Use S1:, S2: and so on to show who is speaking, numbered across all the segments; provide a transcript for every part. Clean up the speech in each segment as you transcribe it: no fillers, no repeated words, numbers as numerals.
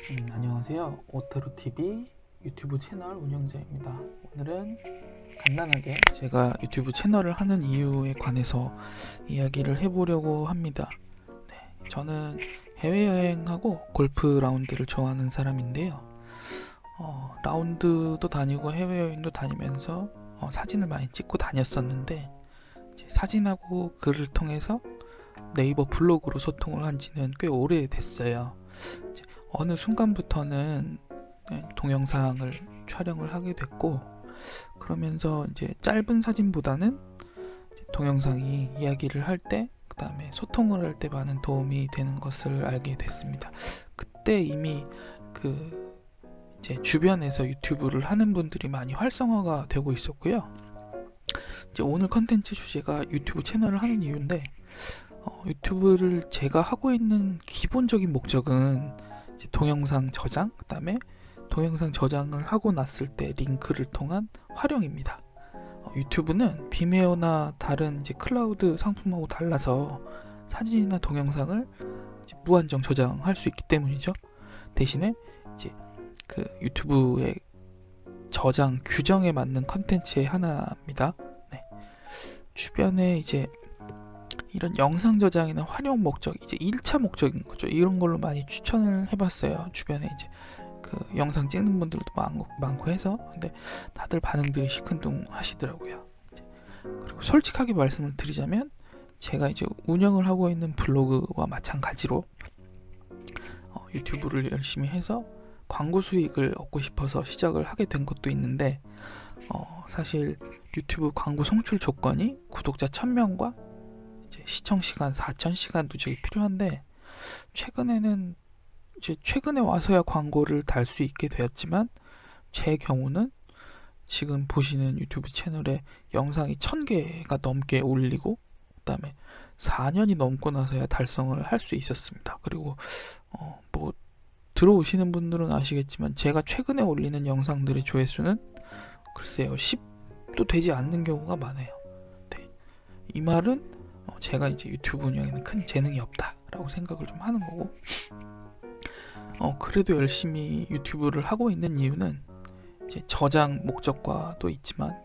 S1: 안녕하세요. 오타루TV 유튜브 채널 운영자입니다. 오늘은 간단하게 제가 유튜브 채널을 하는 이유에 관해서 이야기를 해보려고 합니다. 저는 해외여행하고 골프 라운드를 좋아하는 사람인데요. 라운드도 다니고 해외여행도 다니면서 사진을 많이 찍고 다녔었는데, 사진하고 글을 통해서 네이버 블로그로 소통을 한 지는 꽤 오래됐어요. 어느 순간부터는 동영상을 촬영을 하게 됐고, 그러면서 이제 짧은 사진보다는 동영상이 이야기를 할 때, 그 다음에 소통을 할 때 많은 도움이 되는 것을 알게 됐습니다. 그때 이미 이제 주변에서 유튜브를 하는 분들이 많이 활성화가 되고 있었고요. 이제 오늘 컨텐츠 주제가 유튜브 채널을 하는 이유인데, 유튜브를 제가 하고 있는 기본적인 목적은 이제 동영상 저장, 그 다음에 동영상 저장을 하고 났을 때 링크를 통한 활용입니다. 유튜브는 비메오나 다른 이제 클라우드 상품하고 달라서 사진이나 동영상을 이제 무한정 저장할 수 있기 때문이죠. 대신에 이제 유튜브의 저장 규정에 맞는 컨텐츠의 하나입니다. 주변에 이제 이런 영상 저장이나 활용 목적, 이제 1차 목적인 거죠. 이런 걸로 많이 추천을 해봤어요. 주변에 이제 영상 찍는 분들도 많고 해서. 근데 다들 반응들이 시큰둥 하시더라고요. 그리고 솔직하게 말씀을 드리자면, 제가 이제 운영을 하고 있는 블로그와 마찬가지로 유튜브를 열심히 해서 광고 수익을 얻고 싶어서 시작을 하게 된 것도 있는데, 사실 유튜브 광고 송출 조건이 구독자 1000명과 이제 시청 시간 4000시간 누적이 필요한데, 최근에 와서야 광고를 달 수 있게 되었지만, 제 경우는 지금 보시는 유튜브 채널에 영상이 1000개가 넘게 올리고, 그 다음에 4년이 넘고 나서야 달성을 할 수 있었습니다. 그리고 뭐 들어오시는 분들은 아시겠지만, 제가 최근에 올리는 영상들의 조회수는 글쎄요 10도 되지 않는 경우가 많아요. 이 말은 제가 이제 유튜브 운영에는 큰 재능이 없다라고 생각을 좀 하는 거고, 그래도 열심히 유튜브를 하고 있는 이유는 이제 저장 목적도 있지만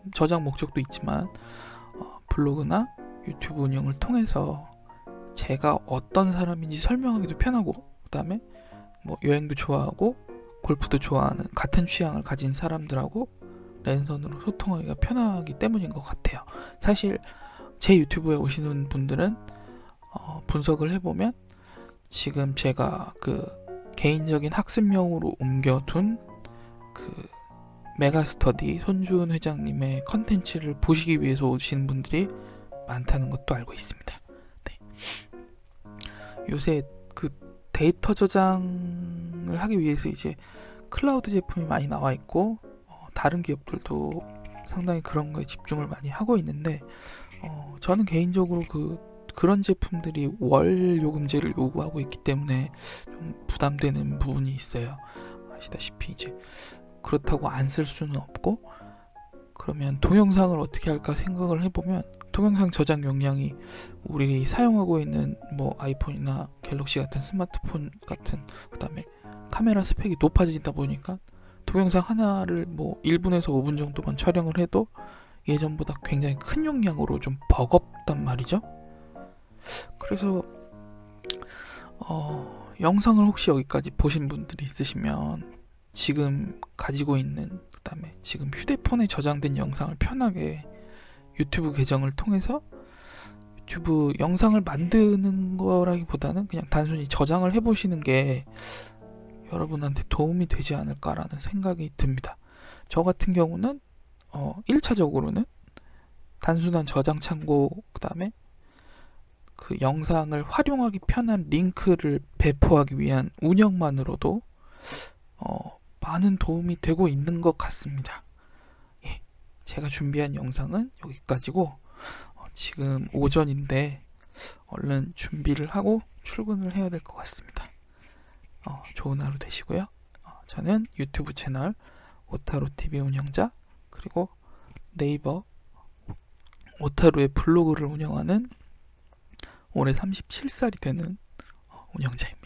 S1: 블로그나 유튜브 운영을 통해서 제가 어떤 사람인지 설명하기도 편하고, 그 다음에 뭐 여행도 좋아하고 골프도 좋아하는 같은 취향을 가진 사람들하고 랜선으로 소통하기가 편하기 때문인 것 같아요. 사실 제 유튜브에 오시는 분들은 분석을 해보면, 지금 제가 개인적인 학습용으로 옮겨둔 메가스터디 손주은 회장님의 컨텐츠를 보시기 위해서 오시는 분들이 많다는 것도 알고 있습니다. 요새 데이터 저장을 하기 위해서 이제 클라우드 제품이 많이 나와 있고, 다른 기업들도 상당히 그런 거에 집중을 많이 하고 있는데, 저는 개인적으로 그런 제품들이 월 요금제를 요구하고 있기 때문에 좀 부담되는 부분이 있어요. 아시다시피 이제 그렇다고 안 쓸 수는 없고, 그러면 동영상을 어떻게 할까 생각을 해보면, 동영상 저장 용량이 우리 사용하고 있는 뭐 아이폰이나 갤럭시 같은 스마트폰 같은, 그 다음에 카메라 스펙이 높아지다 보니까 동영상 하나를 뭐 1분에서 5분 정도만 촬영을 해도 예전보다 굉장히 큰 용량으로 좀 버겁단 말이죠. 그래서 영상을 혹시 여기까지 보신 분들이 있으시면, 지금 가지고 있는, 그 다음에 지금 휴대폰에 저장된 영상을 편하게 유튜브 계정을 통해서 유튜브 영상을 만드는 거라기보다는 그냥 단순히 저장을 해보시는 게 여러분한테 도움이 되지 않을까라는 생각이 듭니다. 저 같은 경우는 1차적으로는 단순한 저장 창고, 그 다음에 그 영상을 활용하기 편한 링크를 배포하기 위한 운영만으로도 많은 도움이 되고 있는 것 같습니다. 제가 준비한 영상은 여기까지고, 지금 오전인데 얼른 준비를 하고 출근을 해야 될 것 같습니다. 좋은 하루 되시고요. 저는 유튜브 채널 오타루TV 운영자, 그리고 네이버 오타루의 블로그를 운영하는 올해 37살이 되는 운영자입니다.